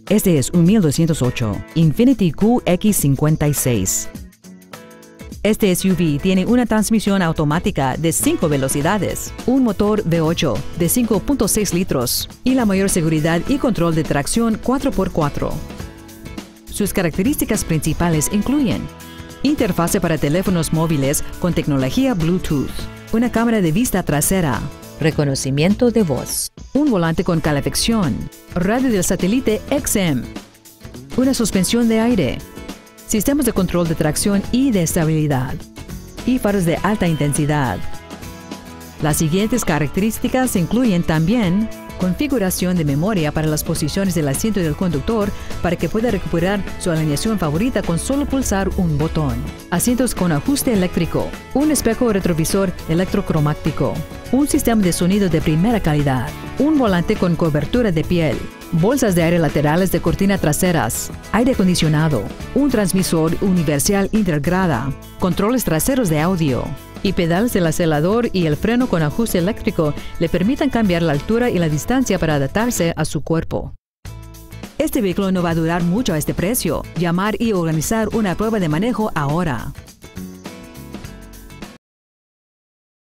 Este es un 1208 Infiniti QX56. Este SUV tiene una transmisión automática de 5 velocidades, un motor V8 de 5.6 litros y la mayor seguridad y control de tracción 4x4. Sus características principales incluyen interfase para teléfonos móviles con tecnología Bluetooth, una cámara de vista trasera, reconocimiento de voz, un volante con calefacción, radio del satélite XM, una suspensión de aire, sistemas de control de tracción y de estabilidad, y faros de alta intensidad. Las siguientes características incluyen también configuración de memoria para las posiciones del asiento del conductor para que pueda recuperar su alineación favorita con solo pulsar un botón, asientos con ajuste eléctrico, un espejo retrovisor electrocromático, un sistema de sonido de primera calidad, un volante con cobertura de piel, bolsas de aire laterales de cortina traseras, aire acondicionado, un transmisor universal integrada, controles traseros de audio y pedales del acelerador y el freno con ajuste eléctrico le permitan cambiar la altura y la distancia para adaptarse a su cuerpo. Este vehículo no va a durar mucho a este precio. Llamar y organizar una prueba de manejo ahora.